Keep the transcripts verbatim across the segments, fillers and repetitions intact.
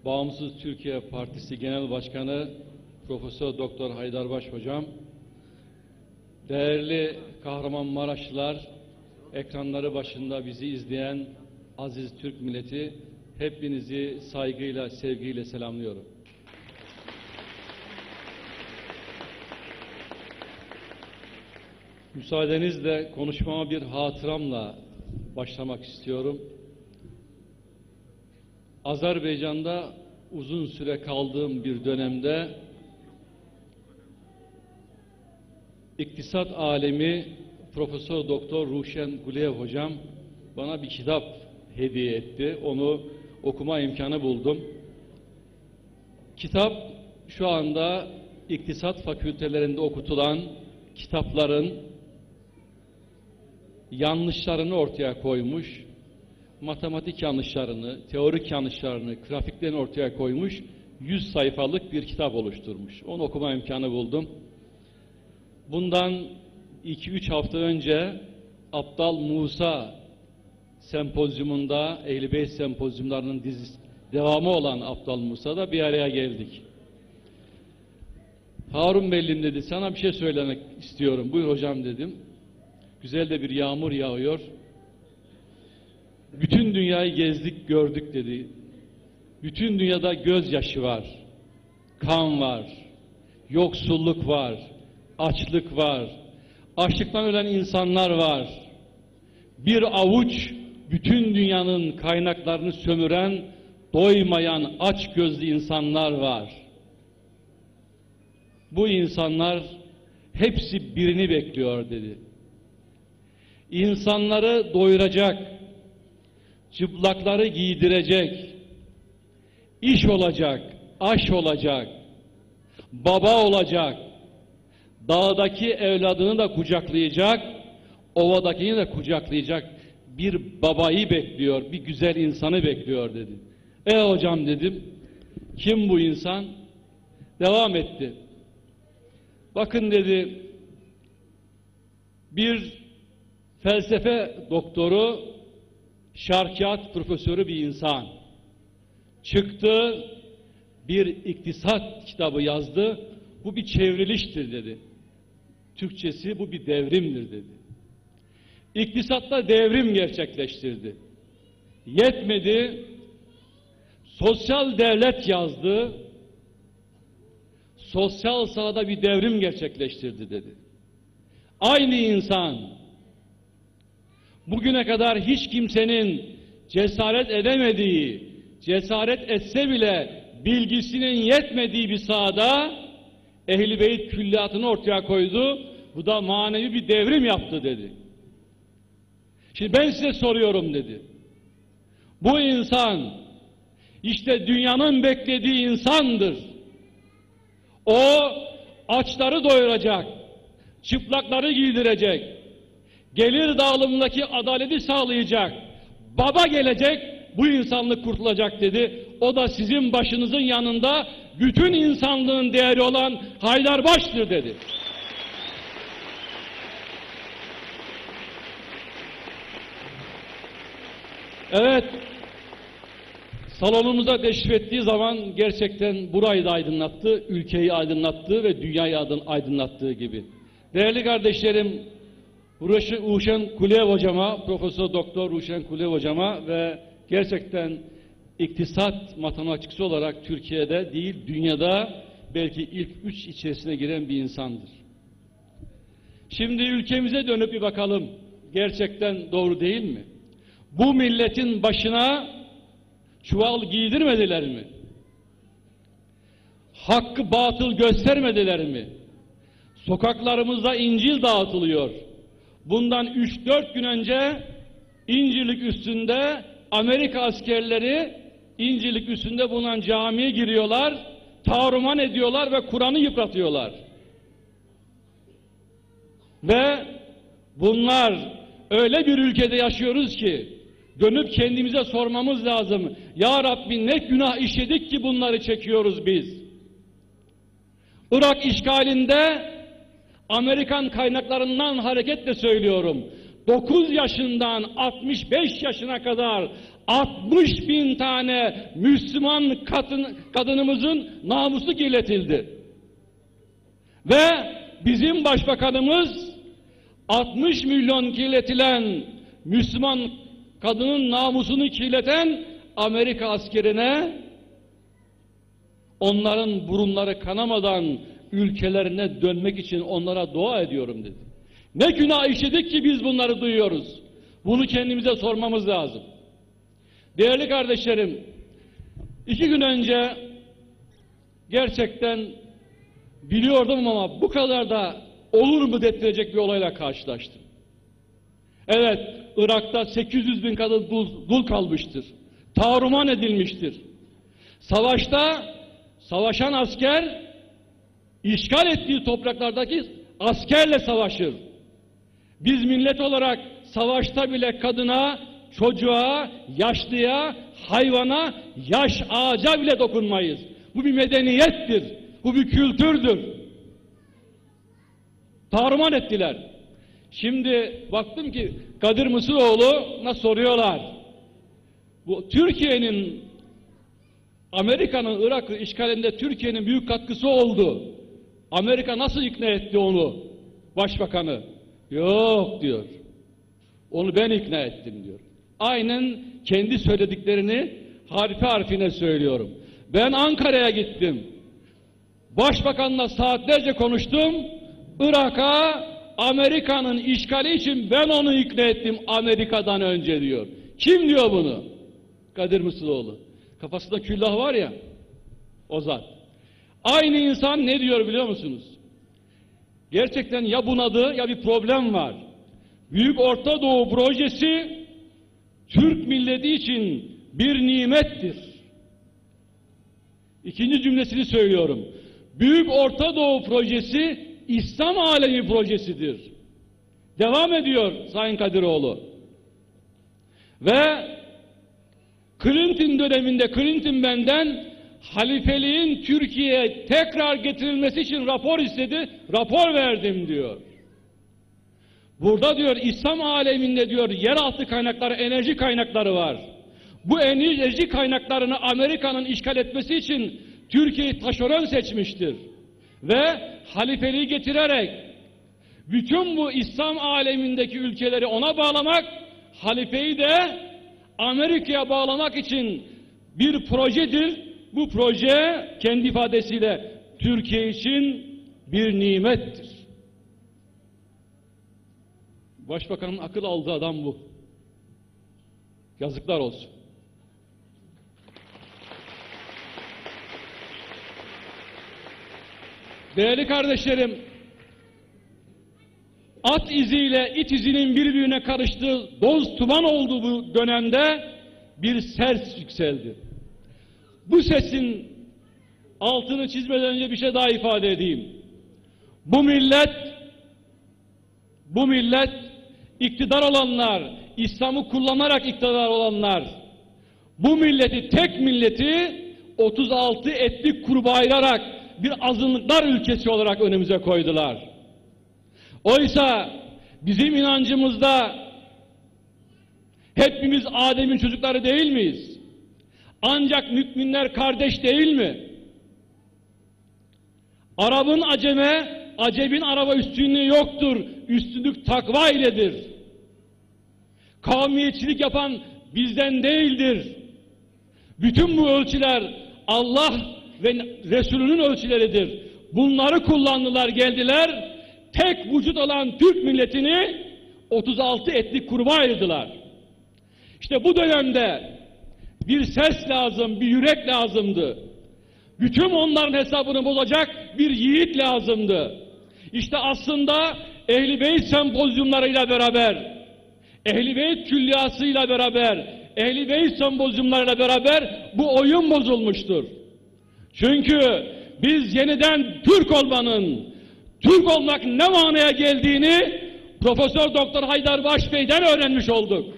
Bağımsız Türkiye Partisi Genel Başkanı Profesör Doktor Haydarbaş Hocam, değerli Kahramanmaraşlılar, ekranları başında bizi izleyen aziz Türk milleti, hepinizi saygıyla, sevgiyle selamlıyorum. Müsaadenizle konuşmama bir hatıramla başlamak istiyorum. Azerbaycan'da uzun süre kaldığım bir dönemde iktisat alemi Profesör Doktor Ruşen Gulev hocam bana bir kitap hediye etti. Onu okuma imkanı buldum. Kitap şu anda iktisat fakültelerinde okutulan kitapların yanlışlarını ortaya koymuş, matematik yanlışlarını, teorik yanlışlarını, grafiklerini ortaya koymuş, yüz sayfalık bir kitap oluşturmuş. Onu okuma imkanı buldum. Bundan iki üç hafta önce Abdal Musa sempozyumunda, Ehl-i Beyt sempozyumlarının dizisi, devamı olan Abdal Musa'da bir araya geldik. Harun Bey'lim dedi, sana bir şey söylemek istiyorum. Buyur hocam dedim. Güzel de bir yağmur yağıyor. Bütün dünyayı gezdik, gördük dedi. Bütün dünyada gözyaşı var, kan var, yoksulluk var, açlık var, açlıktan ölen insanlar var. Bir avuç bütün dünyanın kaynaklarını sömüren, doymayan aç gözlü insanlar var. Bu insanlar hepsi birini bekliyor dedi. İnsanları doyuracak, çıplakları giydirecek, iş olacak, aş olacak, baba olacak, dağdaki evladını da kucaklayacak, ovadakini de kucaklayacak bir babayı bekliyor, bir güzel insanı bekliyor dedi. E hocam dedim, kim bu insan? Devam etti. Bakın dedi, bir felsefe doktoru, şarkiyat profesörü bir insan. Çıktı, bir iktisat kitabı yazdı. Bu bir çevriliştir dedi. Türkçesi bu bir devrimdir dedi. İktisatta devrim gerçekleştirdi. Yetmedi, sosyal devlet yazdı. Sosyal sahada bir devrim gerçekleştirdi dedi. Aynı insan, bugüne kadar hiç kimsenin cesaret edemediği, cesaret etse bile bilgisinin yetmediği bir sahada Ehl-i Beyt külliyatını ortaya koydu. Bu da manevi bir devrim yaptı dedi. Şimdi ben size soruyorum dedi. Bu insan işte dünyanın beklediği insandır. O açları doyuracak, çıplakları giydirecek, gelir dağılımındaki adaleti sağlayacak, baba gelecek, bu insanlık kurtulacak dedi. O da sizin başınızın yanında bütün insanlığın değeri olan Haydarbaş'tır dedi. Evet, salonumuza teşrif ettiği zaman gerçekten burayı da aydınlattı, ülkeyi aydınlattı ve dünyayı aydınlattığı gibi. Değerli kardeşlerim, Ruşen Gulev hocama, Profesör Doktor Ruşen Gulev hocama ve gerçekten iktisat matematikçisi olarak Türkiye'de değil, dünyada belki ilk üç içerisine giren bir insandır. Şimdi ülkemize dönüp bir bakalım, gerçekten doğru değil mi? Bu milletin başına çuval giydirmediler mi? Hakkı batıl göstermediler mi? Sokaklarımızda İncil dağıtılıyor. Bundan üç dört gün önce İncirlik üstünde Amerika askerleri İncirlik üstünde bulunan camiye giriyorlar, taarruman ediyorlar ve Kur'an'ı yıpratıyorlar. Ve bunlar öyle bir ülkede yaşıyoruz ki dönüp kendimize sormamız lazım. Ya Rabbi ne günah işledik ki bunları çekiyoruz biz? Irak işgalinde Amerikan kaynaklarından hareketle söylüyorum. dokuz yaşından altmış beş yaşına kadar altmış bin tane Müslüman kadın, kadınımızın namusu kirletildi. Ve bizim başbakanımız altmış milyon kirletilen Müslüman kadının namusunu kirleten Amerika askerine onların burunları kanamadan ülkelerine dönmek için onlara dua ediyorum dedi. Ne günah işledik ki biz bunları duyuyoruz? Bunu kendimize sormamız lazım. Değerli kardeşlerim, iki gün önce gerçekten biliyordum ama bu kadar da olur mu dedirtecek bir olayla karşılaştım. Evet, Irak'ta sekiz yüz bin kadın dul, dul kalmıştır. Taarruman edilmiştir. Savaşta savaşan asker işgal ettiği topraklardaki askerle savaşır. Biz millet olarak savaşta bile kadına, çocuğa, yaşlıya, hayvana, yaş ağaca bile dokunmayız. Bu bir medeniyettir. Bu bir kültürdür. Taarruman ettiler. Şimdi baktım ki Kadir Mısıroğlu'na soruyorlar. Bu Türkiye'nin, Amerika'nın Irak'ı işgalinde Türkiye'nin büyük katkısı oldu. Amerika nasıl ikna etti onu? Başbakanı. Yok diyor. Onu ben ikna ettim diyor. Aynen kendi söylediklerini harfi harfine söylüyorum. Ben Ankara'ya gittim. Başbakanla saatlerce konuştum. Irak'a Amerika'nın işgali için ben onu ikna ettim Amerika'dan önce diyor. Kim diyor bunu? Kadir Mısıroğlu. Kafasında küllah var ya, o zat. Aynı insan ne diyor biliyor musunuz? Gerçekten ya bunadı ya bir problem var. Büyük Orta Doğu projesi Türk milleti için bir nimettir. İkinci cümlesini söylüyorum. Büyük Orta Doğu projesi İslam alemi projesidir. Devam ediyor Sayın Kadiroğlu. Ve Clinton döneminde Clinton benden halifeliğin Türkiye'ye tekrar getirilmesi için rapor istedi, rapor verdim diyor. Burada diyor İslam aleminde diyor yeraltı kaynakları, enerji kaynakları var. Bu enerji kaynaklarını Amerika'nın işgal etmesi için Türkiye'yi taşeron seçmiştir. Ve halifeliği getirerek bütün bu İslam alemindeki ülkeleri ona bağlamak, halifeyi de Amerika'ya bağlamak için bir projedir. Bu proje kendi ifadesiyle Türkiye için bir nimettir. Başbakanın akıl aldığı adam bu. Yazıklar olsun. Değerli kardeşlerim, at iziyle it izinin birbirine karıştığı, doz tuman olduğu bu dönemde bir ses yükseldi. Bu sesin altını çizmeden önce bir şey daha ifade edeyim. Bu millet, bu millet iktidar olanlar, İslam'ı kullanarak iktidar olanlar, bu milleti, tek milleti otuz altı etnik gruba ayırarak bir azınlıklar ülkesi olarak önümüze koydular. Oysa bizim inancımızda hepimiz Adem'in çocukları değil miyiz? Ancak müminler kardeş değil mi? Arap'ın Acem'e, Acem'in Arap'a üstünlüğü yoktur. Üstünlük takva iledir. Kavmiyetçilik yapan bizden değildir. Bütün bu ölçüler Allah ve Resulünün ölçüleridir. Bunları kullandılar, geldiler. Tek vücut olan Türk milletini otuz altı etnik gruba ayırdılar. İşte bu dönemde bir ses lazım, bir yürek lazımdı. Bütün onların hesabını bozacak bir yiğit lazımdı. İşte aslında Ehl-i Beyt sempozyumlarıyla beraber, Ehl-i Beyt külliyasıyla beraber, Ehl-i Beyt sempozyumlarıyla beraber bu oyun bozulmuştur. Çünkü biz yeniden Türk olmanın, Türk olmak ne manaya geldiğini Profesör Doktor Haydar Baş Bey'den öğrenmiş olduk.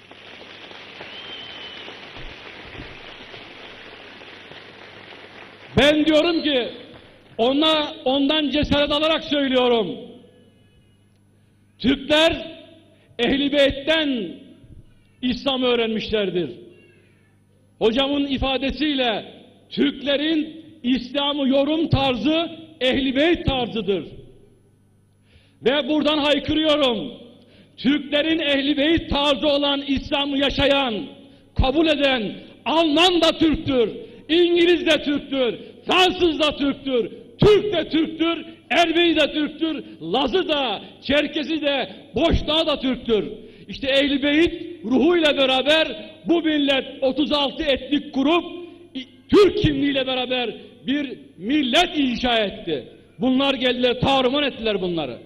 Ben diyorum ki ona ondan cesaret alarak söylüyorum. Türkler Ehl-i Beyt'ten İslam öğrenmişlerdir. Hocamın ifadesiyle Türklerin İslam'ı yorum tarzı Ehl-i Beyt tarzıdır. Ve buradan haykırıyorum. Türklerin Ehl-i Beyt tarzı olan İslam'ı yaşayan, kabul eden Alman da Türktür, İngiliz de Türktür, Fransız da Türktür, Türk de Türktür, Ermeni de Türktür, Lazı da, Çerkezi de, Boşnağı da Türktür. İşte Ehl-i Beyt ruhuyla beraber bu millet otuz altı etnik grup Türk kimliğiyle beraber bir millet inşa etti. Bunlar geldiler, tarumar ettiler bunları.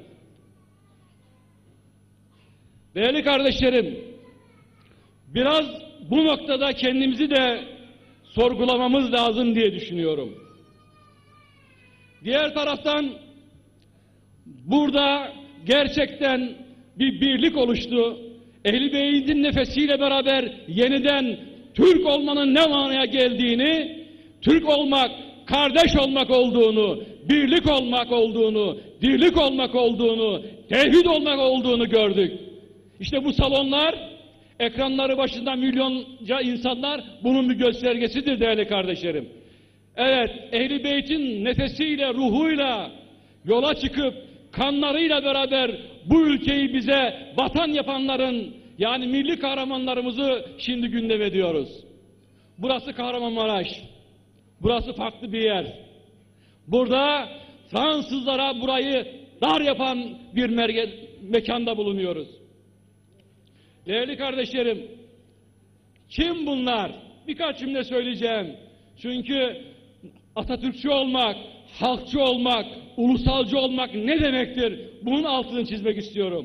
Değerli kardeşlerim, biraz bu noktada kendimizi de sorgulamamız lazım diye düşünüyorum. Diğer taraftan burada gerçekten bir birlik oluştu. Ehl-i Beyt'in nefesiyle beraber yeniden Türk olmanın ne manaya geldiğini, Türk olmak, kardeş olmak olduğunu, birlik olmak olduğunu, dirlik olmak olduğunu, tevhid olmak olduğunu gördük. İşte bu salonlar, ekranları başında milyonca insanlar bunun bir göstergesidir değerli kardeşlerim. Evet, Ehl-i Beyt'in nefesiyle, ruhuyla yola çıkıp kanlarıyla beraber bu ülkeyi bize vatan yapanların, yani milli kahramanlarımızı şimdi gündem ediyoruz. Burası Kahramanmaraş. Burası farklı bir yer. Burada Fransızlara burayı dar yapan bir merge, mekanda bulunuyoruz. Değerli kardeşlerim, kim bunlar? Birkaç cümle söyleyeceğim. Çünkü Atatürkçü olmak, halkçı olmak, ulusalcı olmak ne demektir? Bunun altını çizmek istiyorum.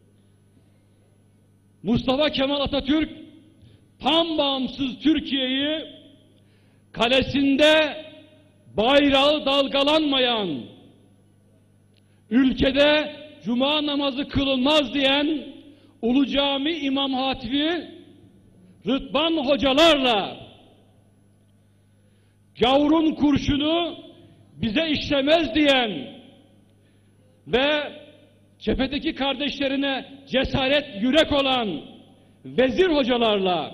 Mustafa Kemal Atatürk, tam bağımsız Türkiye'yi kalesinde bayrağı dalgalanmayan, ülkede cuma namazı kılınmaz diyen Ulu Cami İmam Hatibi Rıdvan hocalarla gavurun kurşunu bize işlemez diyen ve cephedeki kardeşlerine cesaret, yürek olan vezir hocalarla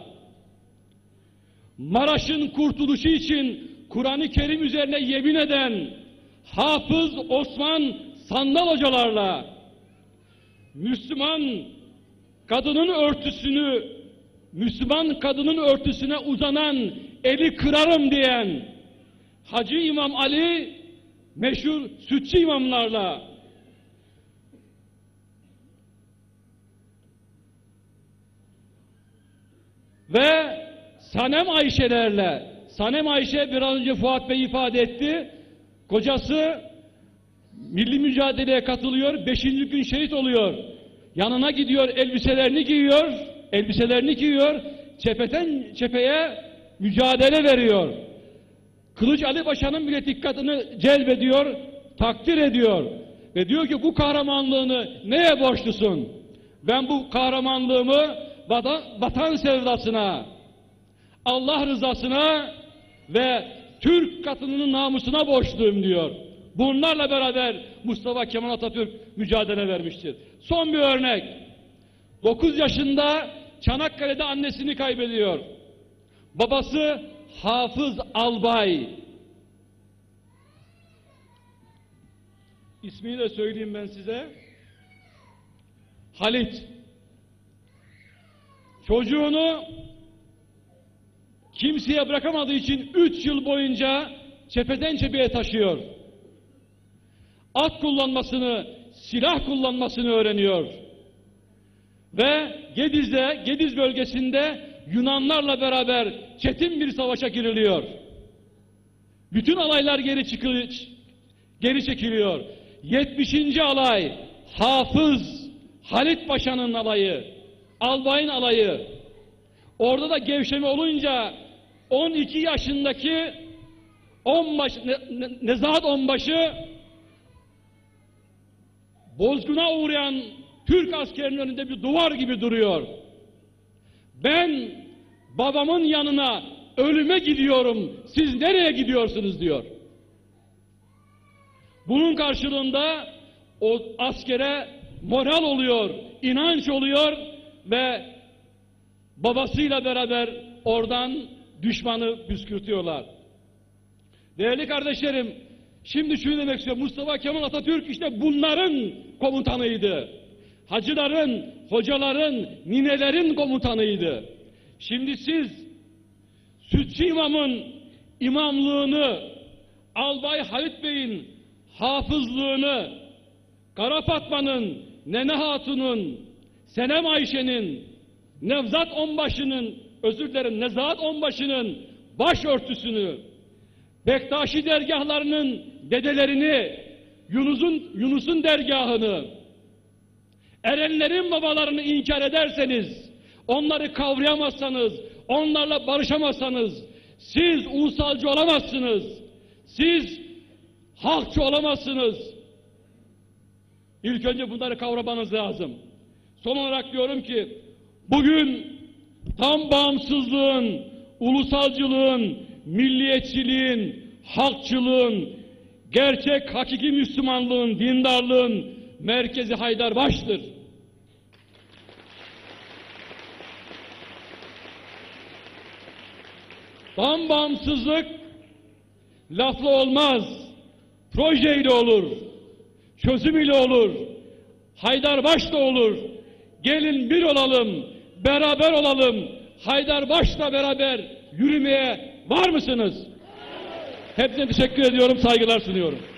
Maraş'ın kurtuluşu için Kur'an-ı Kerim üzerine yemin eden Hafız Osman Sandal hocalarla Müslüman kadının örtüsünü, Müslüman kadının örtüsüne uzanan eli kırarım diyen Hacı İmam Ali meşhur sütçü imamlarla ve Sanem Ayşelerle, Sanem Ayşe biraz önce Fuat Bey ifade etti, kocası milli mücadeleye katılıyor, beşinci gün şehit oluyor. Yanına gidiyor, elbiselerini giyiyor, elbiselerini giyiyor, cepheden cepheye mücadele veriyor. Kılıç Ali Paşa'nın bile dikkatini celbediyor, takdir ediyor. Ve diyor ki bu kahramanlığını neye borçlusun? Ben bu kahramanlığımı vatan, vatan sevdasına, Allah rızasına ve Türk kadınının namusuna borçluyum diyor. Bunlarla beraber Mustafa Kemal Atatürk mücadele vermiştir. Son bir örnek. dokuz yaşında Çanakkale'de annesini kaybediyor. Babası Hafız Albay. İsmini de söyleyeyim ben size. Halit. Çocuğunu kimseye bırakamadığı için üç yıl boyunca cepheden cepheye taşıyor. At kullanmasını, silah kullanmasını öğreniyor. Ve Gediz'de, Gediz bölgesinde Yunanlarla beraber çetin bir savaşa giriliyor. Bütün alaylar geri çıkıyor, geri çekiliyor. yetmişinci alay Hafız Halit Paşa'nın alayı, albayın alayı. Orada da gevşeme olunca on iki yaşındaki onbaş, ne, ne, Nezahat Onbaşı bozguna uğrayan Türk askerinin önünde bir duvar gibi duruyor. Ben babamın yanına ölüme gidiyorum, siz nereye gidiyorsunuz diyor. Bunun karşılığında o askere moral oluyor, inanç oluyor ve babasıyla beraber oradan düşmanı püskürtüyorlar. Değerli kardeşlerim, şimdi şunu demek istiyorum. Mustafa Kemal Atatürk işte bunların komutanıydı. Hacıların, hocaların, ninelerin komutanıydı. Şimdi siz Sütçü İmam'ın imamlığını, Albay Halit Bey'in hafızlığını, Kara Fatma'nın, Nene Hatun'un, Senem Ayşe'nin, Nevzat Onbaşı'nın, özür dilerim Nezahat Onbaşı'nın başörtüsünü, Bektaşi dergahlarının dedelerini, Yunus'un Yunus'un dergahını, Erenlerin babalarını inkar ederseniz, onları kavrayamazsanız, onlarla barışamazsanız, siz ulusalcı olamazsınız, siz halkçı olamazsınız. İlk önce bunları kavramanız lazım. Son olarak diyorum ki, bugün tam bağımsızlığın, ulusalcılığın, milliyetçiliğin, halkçılığın, gerçek hakiki Müslümanlığın, dindarlığın merkezi Haydarpaşa'dır. Tam bağımsızlık lafla olmaz, projeyle olur, çözüm ile olur, Haydarpaşa'da olur. Gelin bir olalım, beraber olalım, Haydarpaşa'la beraber yürümeye var mısınız? Hepsine teşekkür ediyorum, saygılar sunuyorum.